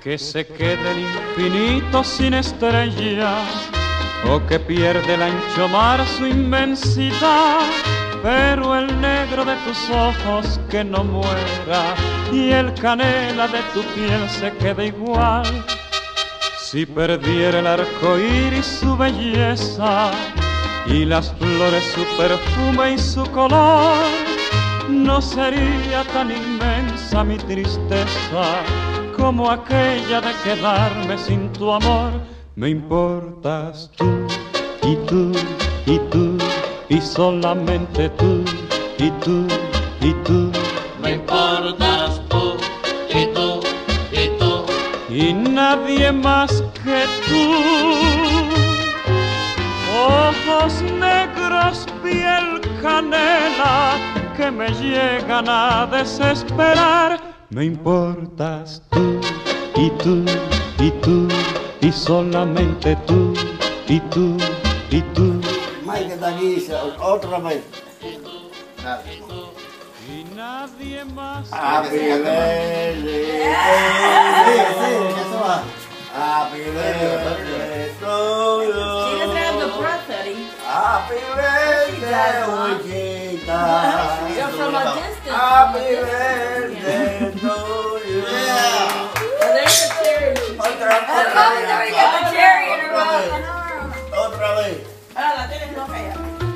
que se quede el infinito sin estrellas, o que pierde el ancho mar su inmensidad, pero el negro de tus ojos que no muera y el canela de tu piel se quede igual. Si perdiera el arco iris su belleza y las flores su perfume y su color, no sería tan inmensa mi tristeza como aquella de quedarme sin tu amor. Me importas tú y tú y tú y solamente tú y tú y tú. Me importas tú y tú y tú y nadie más que tú. Ojos negros, piel canela, que me llegan a desesperar. Me importas tú y tú y tú y solamente tú y tú y tú. Mike Danisa, otra vez. Y nadie más. Happy birthday. Happy birthday to you. She doesn't have the breath, Eddie. Happy birthday, Wichita. You're from a distance. Happy birthday to you. Oh, there's the cherry. Otra We got the cherry in her mouth. Otra vez. Ahora la tienes loca ya.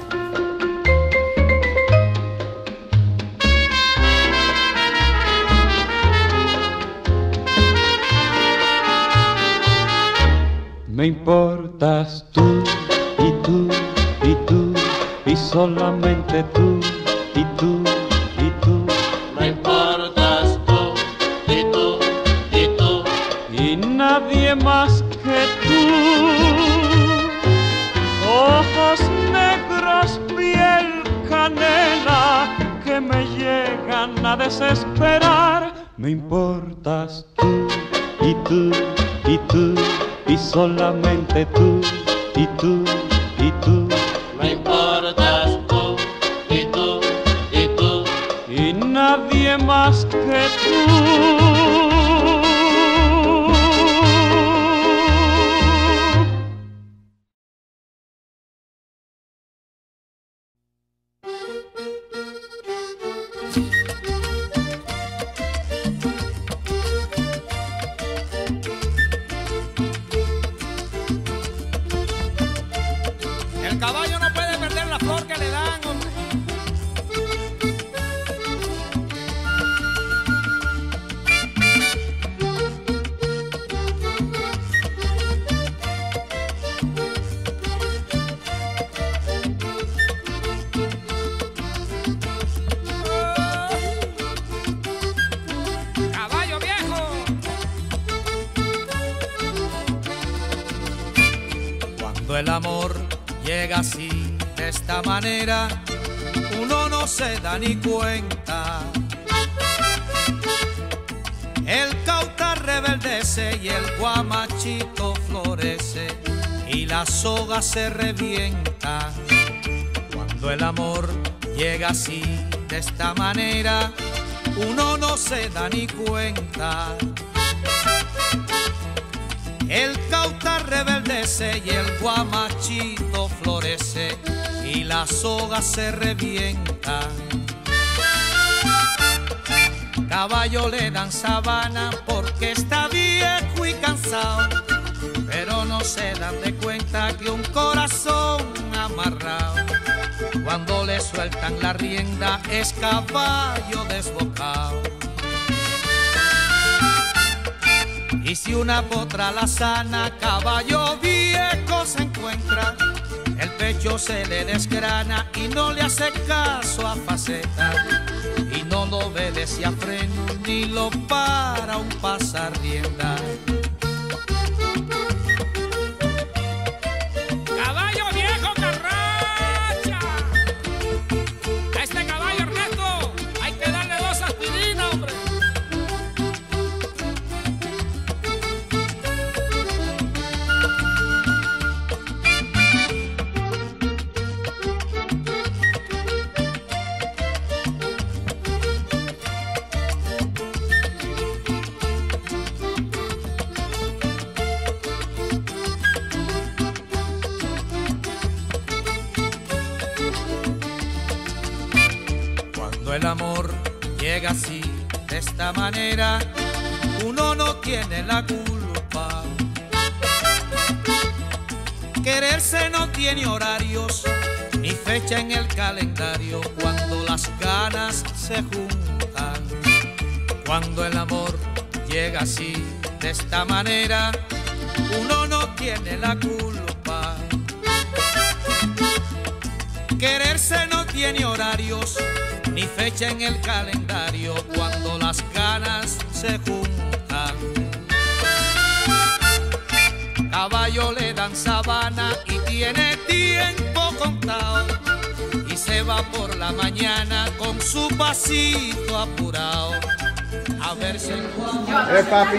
Me importas tú y tú y tú y solamente tú y tú y tú. Me importas tú y tú y tú y nadie más que tú. Ojos negros, piel canela, que me llegan a desesperar. Me importas tú y tú y tú y solamente tú y tú y tú. Me importas tú y tú y tú y nadie más que tú. El caballo no puede perder la flor que le dan, hombre. Caballo viejo. Cuando el amor llega así, de esta manera, uno no se da ni cuenta. El cauta rebeldece y el guamachito florece y la soga se revienta. Cuando el amor llega así, de esta manera, uno no se da ni cuenta. El cauta rebeldece y el guamachito florece y la soga se revienta. Caballo le dan sabana porque está viejo y cansado, pero no se dan de cuenta que un corazón amarrado, cuando le sueltan la rienda, es caballo desbocado. Y si una potra la sana, caballo viejo se encuentra, el pecho se le desgrana y no le hace caso a faceta, y no lo obedece a freno ni lo para un pasar rienda. ¡Caballo viejo carracha! A este caballo, Ernesto, hay que darle 2 aspirinas, hombre. Cuando el amor llega así, de esta manera, uno no tiene la culpa. Quererse no tiene horarios ni fecha en el calendario cuando las ganas se juntan. Cuando el amor llega así, de esta manera, uno no tiene la culpa. Quererse no tiene horarios ni fecha en el calendario cuando las ganas se juntan. Caballo le dan sabana y tiene tiempo contado y se va por la mañana con su pasito apurado a verse el Papi.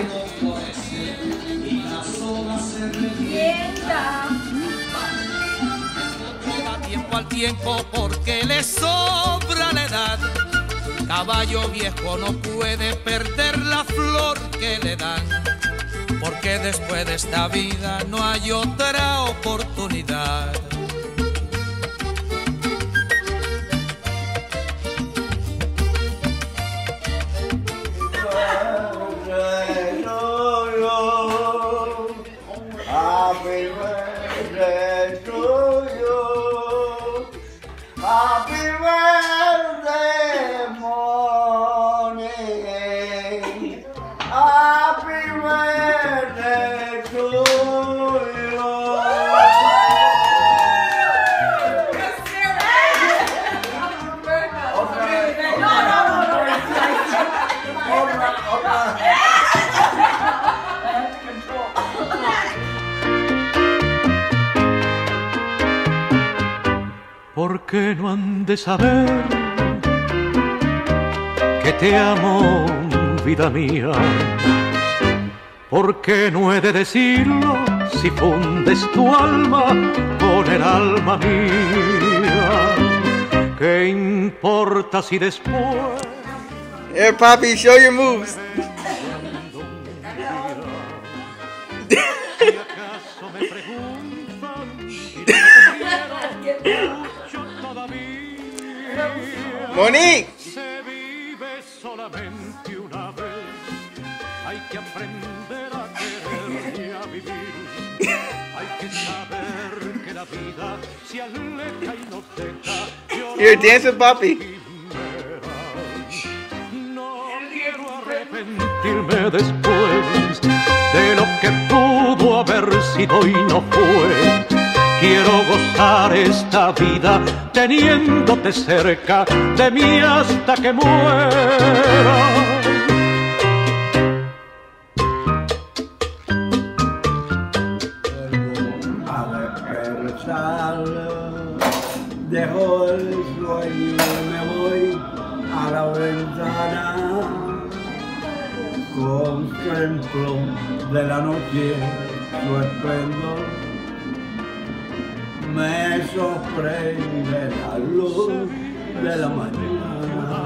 tiempo al tiempo porque le sobra la edad. Caballo viejo no puede perder la flor que le dan, porque después de esta vida no hay otra oportunidad. Happy birthday to you. Happy birthday, morning. Happy birthday to you. ¿Por qué no han de saber que te amo, vida mía? ¿Por qué no he de decirlo si fundes tu alma con el alma mía? ¿Qué importa si después... Here, Papi, show your moves. Si acaso me preguntan y Monique. se vive solamente una vez, hay que aprender a querer y a vivir, hay que saber que la vida se aleja y nos deja. Here, dance with Papi. No quiero arrepentirme después de lo que pudo haber sido y no fue. Quiero gozar esta vida teniéndote cerca de mí hasta que muera. A despertar, dejo el sueño y me voy a la ventana. Contemplo de la noche su esplendor. Me sorprende la luz de la mañana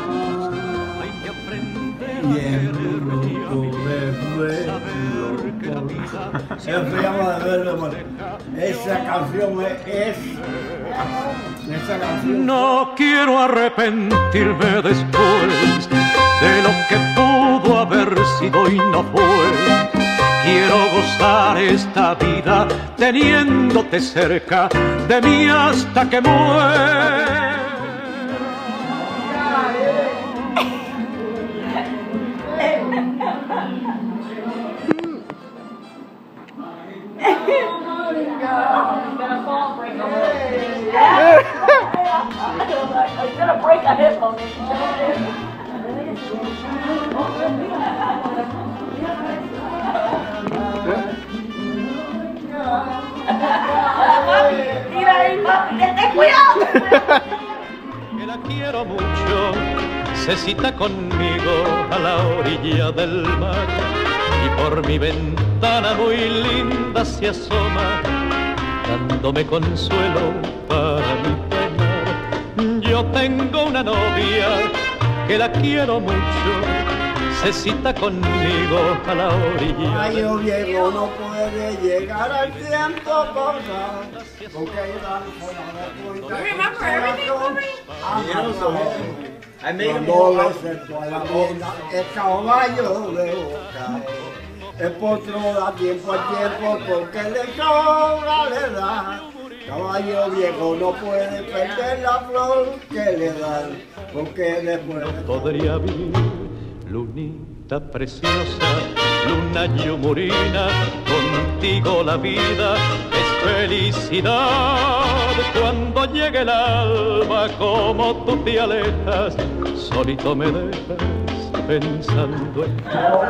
y el loco de verlo. Eso se llama de verlo. Esa canción es esa canción. No quiero arrepentirme después de lo que pudo haber sido y no fue. Quiero gozar esta vida teniéndote cerca de mí hasta que muera. He's gonna break a hip on me. Mira ahí, papi, ten cuidado. Que la quiero mucho, se cita conmigo a la orilla del mar y por mi ventana muy linda se asoma, dándome consuelo para mi penar. Yo tengo una novia que la quiero mucho, crucecita conmigo a la orilla. Caballo viejo no puede llegar al tiempo cosa, porque irán fuera de cuenta. Remember everything, Papi? Cuando le acerco a la vida, el caballo viejo cae. El potro da tiempo al tiempo porque le sobra la edad. Caballo viejo no puede perder la flor que le dan, porque después Podría vivir, lunita preciosa, luna yumurina, contigo la vida es felicidad. Cuando llegue el alba, como tú te alejas, solito me dejas pensando en ti.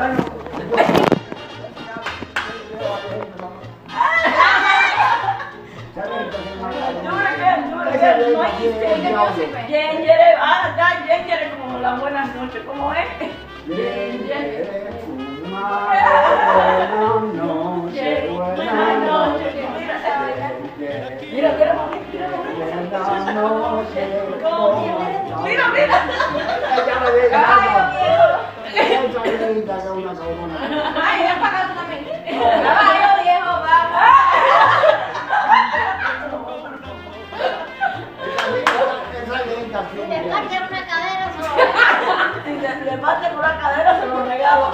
Yengere como las buenas noches, ¿cómo es? Yengere. Buenas noches. Mira, ay, ya pagaste también. Caballo viejo, vamos. Le parte una cadera, Si le parte por la cadera, se lo regalo.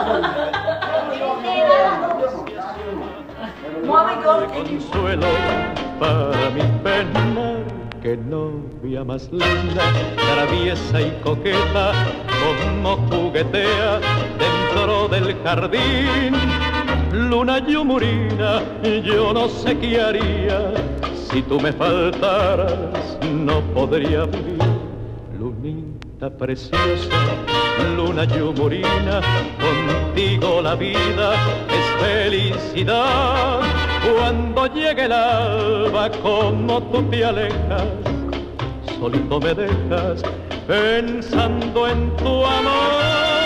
Consuelo para mi pena, que novia más linda, traviesa y coqueta, como juguetea dentro del jardín. Luna yumurina, yo no sé qué haría, si tú me faltaras no podría vivir. Lunita preciosa, luna yumurina, contigo la vida es felicidad. Cuando llegue el alba, como tú te alejas, solito me dejas pensando en tu amor.